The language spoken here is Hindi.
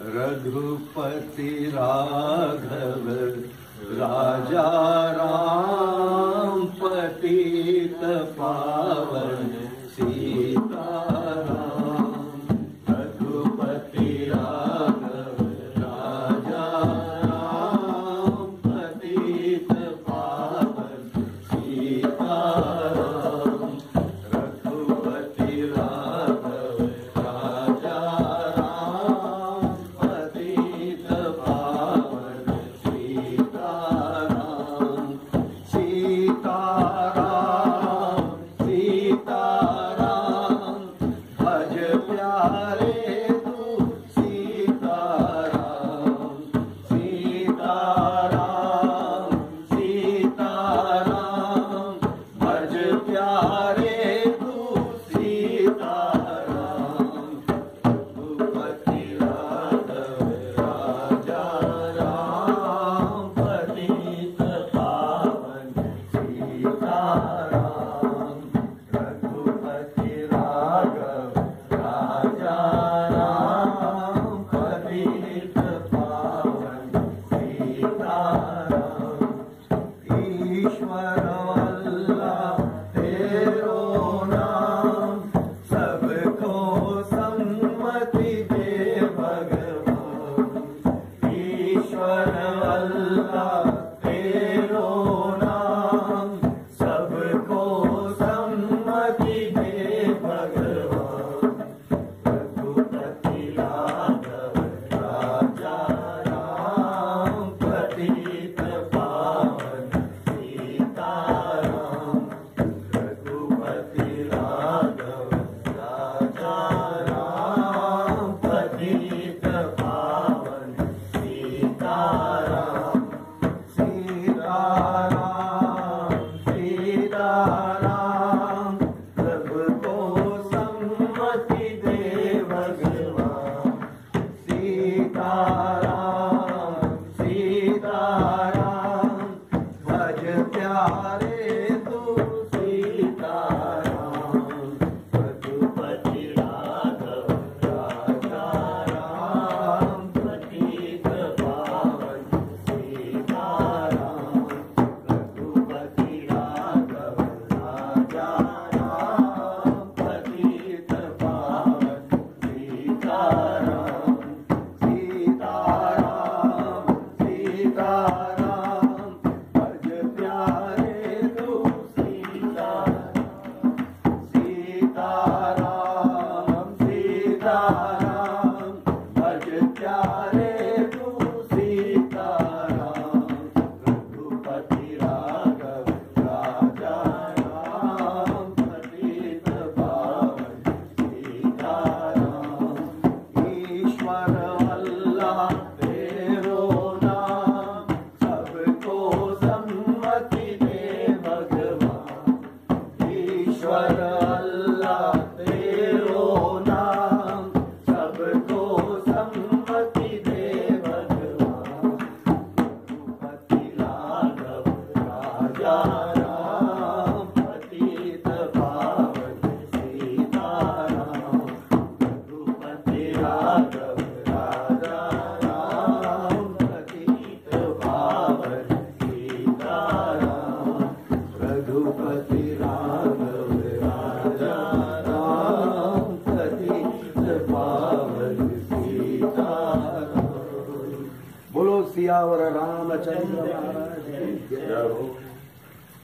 रघुपति राघव राजा राम पतित पावन सीताराम। रघुपति राघव राजा राम पतित पावन सीताराम। रघुपति राघव राजा राम पतित पावन सीताराम। सीताराम सीताराम भज प्यारे तू सीताराम। सीताराम सीताराम भज प्यारे तू सीताराम। रघुपति राघव राजा राम पतित पावन सीताराम। रघुपति राघव राजा राम पतित पावन सीताराम। ईश्वर अल्लाह तेरो नाम सबको सम्मति दे भगवान। ईश्वर अल्लाह तेरो नाम सबको सम्मति दे भगवान। रघुपति राघव राजा राम पतित पावन सीताराम। रघुपति राघव राजा राम पतित पावन सीताराम। सीताराम सीताराम सबको सम्मति दे भगवान। सीताराम सीताराम भज प्यारे तू सीताराम। रघुपति राघव राजा राम पतित पावन सीताराम। रघुपति राघव राजा राम पतित पावन सीताराम। सीताराम सीताराम भज प्यारे तू सीताराम। सीताराम सीताराम भज प्यारे तू सीताराम। रघुपति राघव राजा राम पतित पावन सीताराम। ईश्वर अल्लाह तेरो नाम सबको सम्मति दे भगवान। ईश्वर अल्लाह तेरो नाम सबको सम्मति दे भगवान। रघुपति राघव राजा राम पतित पावन सीताराम। रघुपति राघव राजा राम पतित पावन सीताराम। रघुपति राघव राजा राम पतित पावन सीताराम। बोलो सियावर रामचंद्र महाराज की जय हो।